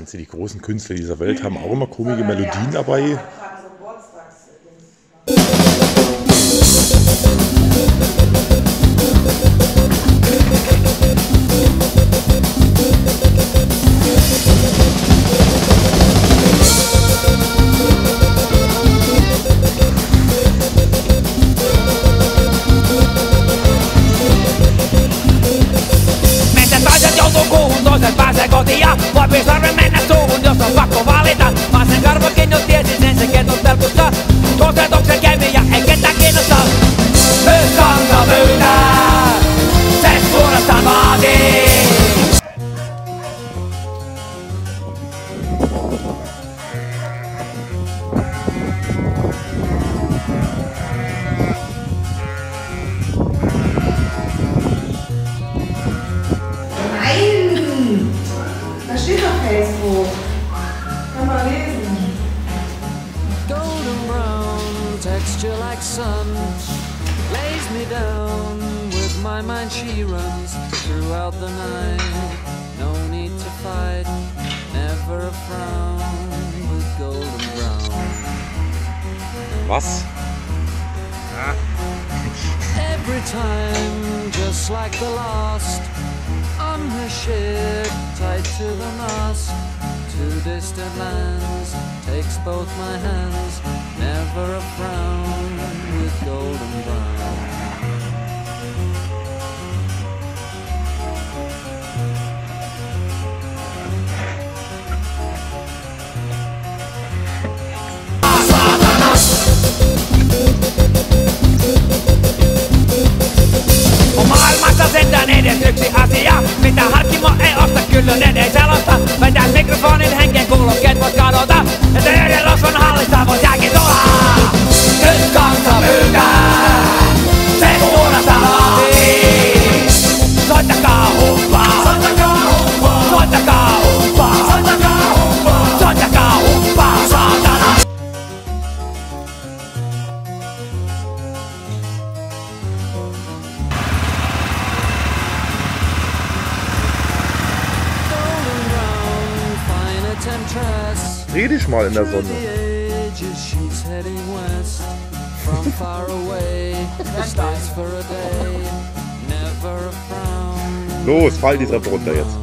Meinst du, die großen Künstler dieser Welt haben auch immer komische Melodien dabei? Voi pisarve mennä suuhun, jos on pakko valita. Mä sen karvokin jo tiesin sen, se ketut telkusta. Tuotetoksen käviä ei ketään kiinnosta. Nyt kansanmyynää, se suorastaan vaatii. Golden brown texture like sun lays me down. With my mind she runs throughout the night. No need to fight, never a frown with golden brown. Was? Every time, just like the last, on her ship, tied to the mast. To distant lands, takes both my hands, never a frown with golden brown. On maailmassa sentään edes yksi asia, mitä harkkimo ei osta kyllönen ei selosta. Vetää mikrofonin henkeen kuulokkeet voit kadota, että yhden rosvon hallista voit jääkin tulla. Nyt kansa myydään, se suorastaan vaatii. Soittakaa humppaa, soittakaa humppaa, soittakaa humppaa, soittakaa humppaa, soittakaa humppaa, saatana. Dreh dich mal in der Sonne. Los, fall die Treppe runter jetzt.